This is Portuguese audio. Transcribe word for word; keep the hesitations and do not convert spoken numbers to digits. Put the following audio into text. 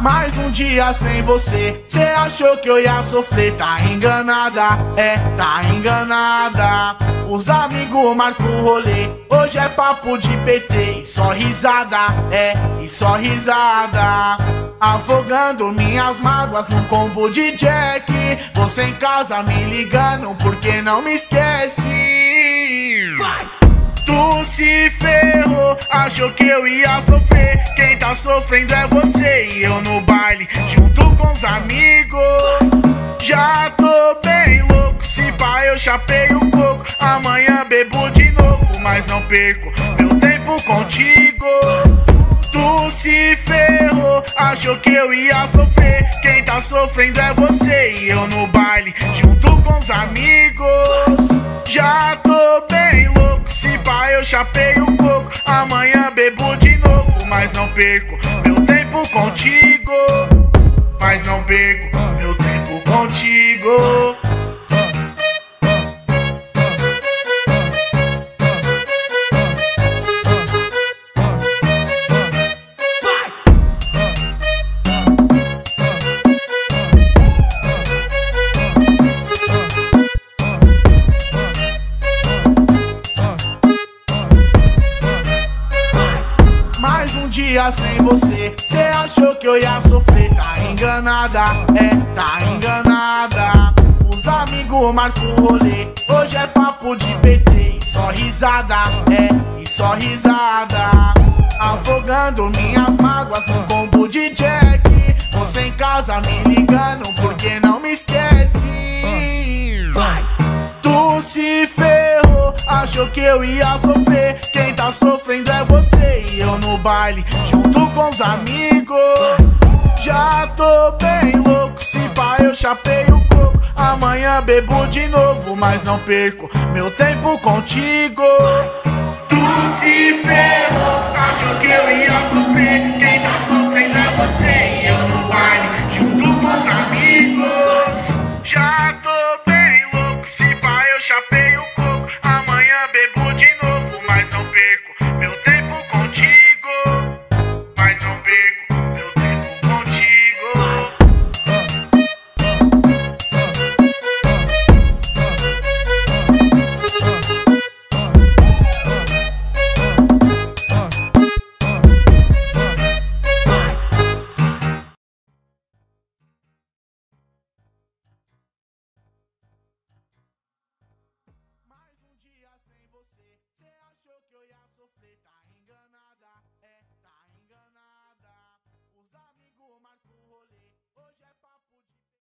Mais um dia sem você, cê achou que eu ia sofrer. Tá enganada, é, tá enganada. Os amigos marcam o rolê, hoje é papo de P T. E só risada, é, e só risada. Afogando minhas mágoas num combo de Jack. Você em casa me ligando porque não me esquece. Vai! Tu se ferrou, achou que eu ia sofrer. Quem tá sofrendo é você e eu no baile, junto com os amigos. Já tô bem louco, se pá eu chapei o coco. Amanhã bebo de novo, mas não perco meu tempo contigo. Tu se ferrou, achou que eu ia sofrer. Quem tá sofrendo é você e eu no baile, junto com os amigos. Já tô bem louco, se pá eu chapei o coco. Amanhã bebo de novo, mas não perco meu tempo contigo. Mas não perco meu tempo contigo. Mais um dia sem você, cê achou que eu ia sofrer. Tá enganada, é, tá enganada. Os amigos marcam o rolê, hoje é papo de P T. E só risada, é, e só risada. Afogando minhas mágoas num combo de Jack. Você em casa me ligando porque não me esquece. Vai! Tu se ferrou, achou que eu ia sofrer. Quem tá sofrendo é você e eu no baile, junto com os amigos. Já tô bem louco, se pá eu chapei o coco. Amanhã bebo de novo, mas não perco meu tempo contigo. Tu se ferrou, achou que eu ia sofrer. Quem tá sofrendo é você e eu no baile, junto com os amigos. Já tô bem louco, se pá eu chapei o coco. Amanhã bebo de novo, mas não perco meu tempo contigo. Mas não perco meu tempo contigo. Mais um dia sem você, cê